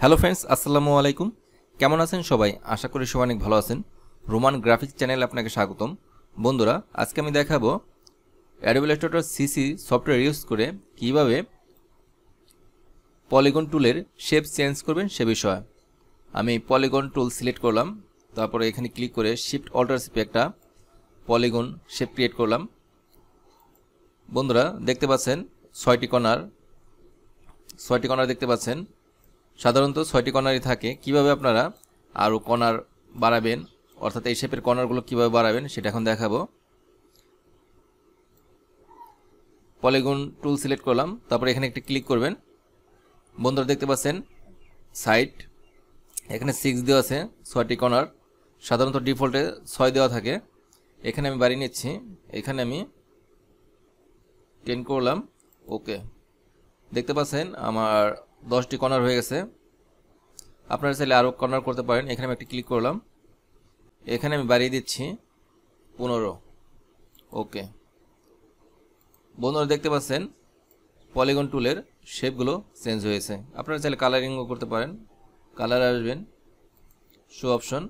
Hello friends, আসসালামু আলাইকুম। কেমন আছেন সবাই? আশা করি সবাই অনেক ভালো আছেন। রোমান গ্রাফিক্স চ্যানেলে আপনাকে স্বাগতম। বন্ধুরা, আজকে আমি দেখাবো Adobe Illustrator CC software use করে কিভাবে পলিগন টুলের শেপ চেঞ্জ করবেন সে বিষয়ে। আমি পলিগন টুল সিলেক্ট করলাম, তারপরে এখানে ক্লিক করে শিফট অল্টার চেপে একটা পলিগন শেপ ক্রিয়েট করলাম। বন্ধুরা দেখতে পাচ্ছেন ছয়টি কর্নার দেখতে পাচ্ছেন। সাধারণত 6টি কর্নারই থাকে। কিভাবে আপনারা আরও কর্নার বাড়াবেন, অর্থাৎ এই শেপের কর্নারগুলো কিভাবে বাড়াবেন সেটা এখন দেখাবো। পলিগন টুল সিলেক্ট করলাম, তারপরে এখানে একটি ক্লিক করবেন। বন্ধুরা দেখতে পাচ্ছেন সাইড এখানে 6 দেওয়া আছে, 6টি কর্নার। সাধারণত ডিফল্টে 6 দেওয়া থাকে। এখানে আমি বাড়িয়ে নিচ্ছি, এখানে আমি 10 করলাম। ওকে, দেখতে পাচ্ছেন আমার 10টি কর্নার হয়ে গেছে। আপনারা চাইলে আরও কর্নার করতে পারেন। এখানে আমি একটি ক্লিক করলাম, এখানে আমি বাড়িয়ে দিচ্ছি 15। ওকে, বন্ধুরা দেখতে পাচ্ছেন পলিগন টুলের শেপগুলো চেঞ্জ হয়েছে। আপনারা চাইলে কালারিংও করতে পারেন। কালার আসবেন, শো অপশন,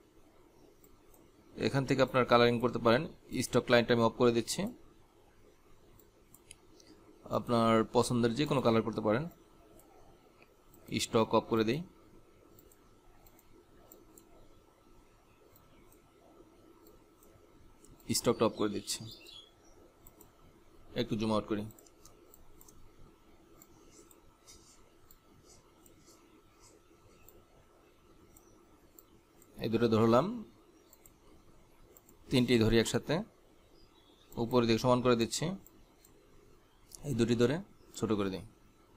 এখান থেকে আপনার কালারিং করতে পারেন। স্টক লাইনটা আমি অফ করে দিচ্ছি। আপনার পছন্দের যে কোনো কালার করতে পারেন। স্টক অফ করে দিই। স্টকটা অফ করে দিচ্ছি। একটু জুম আউট করি। এই দুটো ধরলাম, 3টি ধরি একসাথে, উপরের দিকে সমান করে দিচ্ছি। এই দুটি ধরে ছোট করে দিই।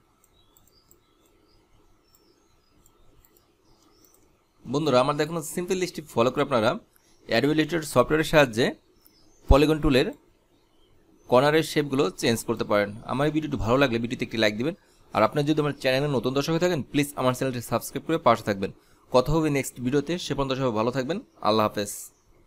বন্ধুরা, আমার দেখানো সিম্পল লিস্টটি ফলো করে আপনারা অ্যাডোবি ইলাস্ট্রেটর সফটওয়্যারের সাহায্যে পলিগন টুলের কর্নারের শেপগুলো চেঞ্জ করতে পারেন। আমার এই ভিডিওটি ভালো লাগলে ভিডিওতে একটি লাইক দিবেন। আর আপনার যদি আমার চ্যানেলে নতুন দর্শক হয়ে থাকেন, প্লিজ আমার চ্যানেলটি সাবস্ক্রাইব করে পাশে থাকবেন। কথা হবে নেক্সট ভিডিওতে। সে পর্যন্ত সবাই ভালো থাকবেন। আল্লাহ হাফেজ।